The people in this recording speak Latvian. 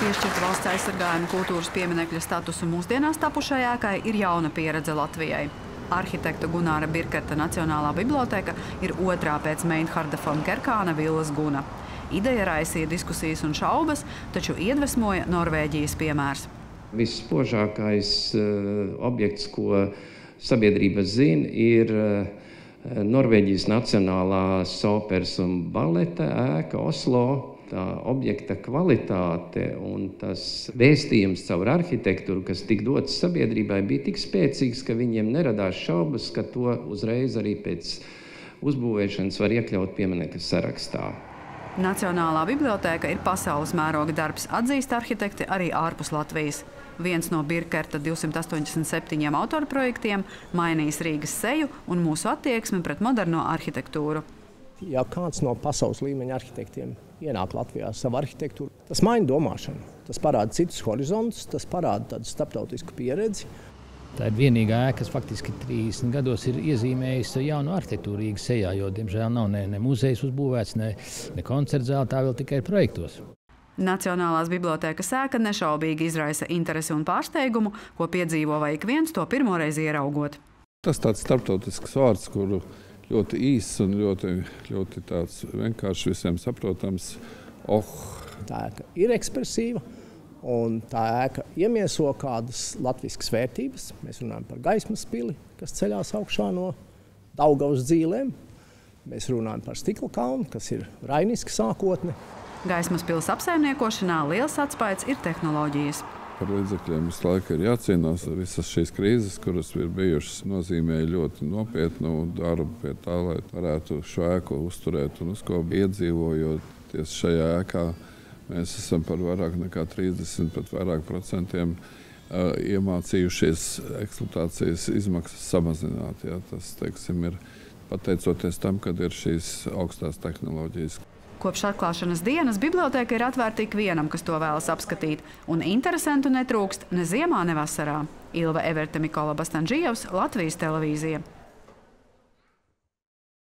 piešķirt valsts aizsargājuma kultūras pieminekļa statusu mūsdienās tapušai ēkai ir jauna pieredze Latvijai. Arhitekta Gunāra Birkerta Nacionālā biblioteka ir otrā pēc Meinharda von Kerkāna villas Guna. Ideja raisīja diskusijas un šaubas, taču iedvesmoja Norvēģijas piemērs. Visspožākais objekts, ko sabiedrība zina, ir Norvēģijas Nacionālās operas un baleta ēka Oslo. Tā objekta kvalitāte un tas vēstījums caur arhitektūru, kas tik dots sabiedrībai, bija tik spēcīgs, ka viņiem neradās šaubas, ka to uzreiz arī pēc uzbūvēšanas var iekļaut pieminekļa sarakstā. Nacionālā biblioteka ir pasaules mēroga darbs, atzīst arhitekti arī ārpus Latvijas. Viens no Birkerta 287 autoru projektiem mainīs Rīgas seju un mūsu attieksmi pret moderno arhitektūru. Ja kāds no pasaules līmeņa arhitektiem ienāk Latvijā ar savu arhitektūru, tas maina domāšanu. Tas parāda citus horizontus, tas parāda tādu starptautisku pieredzi. Tā ir vienīgā ēka, kas faktiski 30 gados ir iezīmējusi jaunu arhitektūru Rīgas sejā, jo, diemžēl, nav ne muzejs uzbūvēts, ne koncertzāle, tā vēl tikai projektos. Nacionālās bibliotekas ēka nešaubīgi izraisa interesi un pārsteigumu, ko piedzīvo vai ik viens to pirmoreiz ieraugot. Tas tāds starptautisks vārds, kuru ļoti īss un ļoti tāds vienkārši visiem saprotams. Tā ēka ir ekspresīva. Un tā ēka iemieso kādas latviskas vērtības. Mēs runājam par gaismas pili, kas ceļās augšā no Daugavas dzīlēm. Mēs runājam par stikla kalnu, kas ir rainiska sākotne. Gaismas pils apsaimniekošanā liels atspaids ir tehnoloģijas. Par līdzekļiem visu laiku ir jācīnās. Visas šīs krīzes, kuras ir bijušas, nozīmēja ļoti nopietnu darbu pie tā, lai varētu šo ēku uzturēt un uz ko iedzīvojoties šajā ēkā. Mēs esam par vairāk nekā 30, pat vairāk procentiem iemācījušies eksploatācijas izmaksas samazināt. Jā, tas, teiksim, ir pateicoties tam, kad ir šīs augstās tehnoloģijas. Kopš atklāšanas dienas biblioteka ir atvērta ikvienam, kas to vēlas apskatīt, un interesantu netrūkst ne ziemā, ne vasarā. Ilva Everte, Mikola Bastanžijevs, Latvijas televīzija.